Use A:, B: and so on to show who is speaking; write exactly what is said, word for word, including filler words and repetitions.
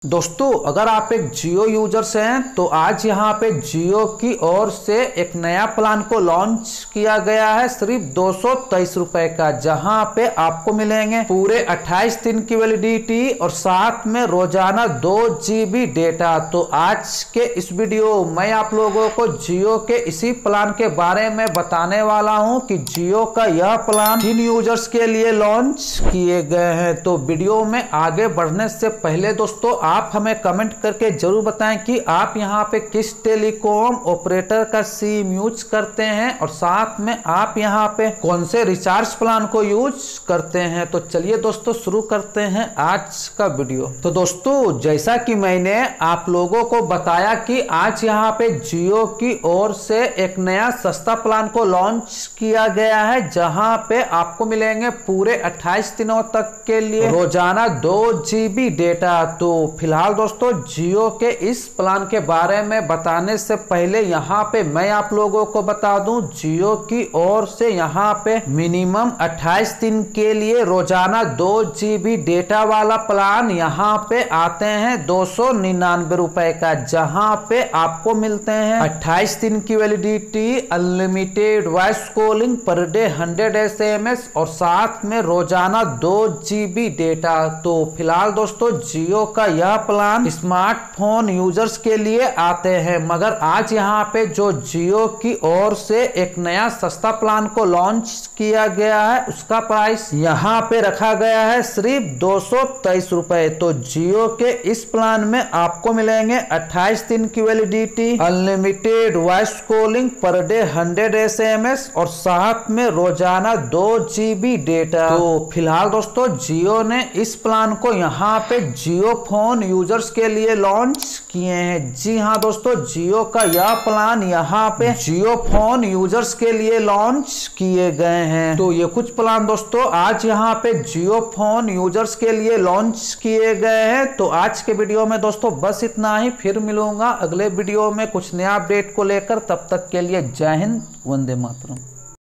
A: दोस्तों अगर आप एक जियो यूजर्स हैं तो आज यहाँ पे जियो की ओर से एक नया प्लान को लॉन्च किया गया है सिर्फ दो सौ तेईस रुपए का, जहाँ पे आपको मिलेंगे पूरे अट्ठाईस दिन की वैलिडिटी और साथ में रोजाना दो जीबी डेटा। तो आज के इस वीडियो मैं आप लोगों को जियो के इसी प्लान के बारे में बताने वाला हूँ कि जियो का यह प्लान किन यूजर्स के लिए लॉन्च किए गए हैं। तो वीडियो में आगे बढ़ने से पहले दोस्तों आप हमें कमेंट करके जरूर बताएं कि आप यहाँ पे किस टेलीकॉम ऑपरेटर का सिम यूज करते हैं और साथ में आप यहाँ पे कौन से रिचार्ज प्लान को यूज करते हैं। तो चलिए दोस्तों शुरू करते हैं आज का वीडियो। तो दोस्तों जैसा कि मैंने आप लोगों को बताया कि आज यहाँ पे जियो की ओर से एक नया सस्ता प्लान को लॉन्च किया गया है, जहाँ पे आपको मिलेंगे पूरे अट्ठाईस दिनों तक के लिए रोजाना दो जीबी डेटा। तो फिलहाल दोस्तों जियो के इस प्लान के बारे में बताने से पहले यहाँ पे मैं आप लोगों को बता दूं जियो की ओर से यहाँ पे मिनिमम अट्ठाईस दिन के लिए रोजाना दो जीबी डेटा वाला प्लान यहाँ पे आते हैं दो सौ निन्यानवे रुपए का, जहाँ पे आपको मिलते हैं अट्ठाईस दिन की validity, unlimited voice calling per day hundred S M S और साथ में रोजाना दो जीबी डेटा। तो फिलहाल दोस्तों जियो का यह प्लान स्मार्टफोन यूजर्स के लिए आते हैं, मगर आज यहाँ पे जो जियो की ओर से एक नया सस्ता प्लान को लॉन्च किया गया है उसका प्राइस यहाँ पे रखा गया है सिर्फ दो सौ तेईस रुपए। तो जियो के इस प्लान में आपको मिलेंगे अट्ठाईस दिन की validity, unlimited voice calling per day hundred S M S और साथ में रोजाना दो जीबी डेटा। तो फिलहाल दोस्तों जियो ने इस प्लान को यहाँ पे जियो फोन यूजर्स के लिए लॉन्च किए हैं। जी हाँ दोस्तों जियो का यह प्लान यहाँ पे जियो फोन यूजर्स के लिए लॉन्च किए गए हैं। तो ये कुछ प्लान दोस्तों आज यहाँ पे जियो फोन यूजर्स के लिए लॉन्च किए गए हैं। तो आज के वीडियो में दोस्तों बस इतना ही, फिर मिलूंगा अगले वीडियो में कुछ नया अपडेट को लेकर। तब तक के लिए जय हिंद, वंदे मातरम।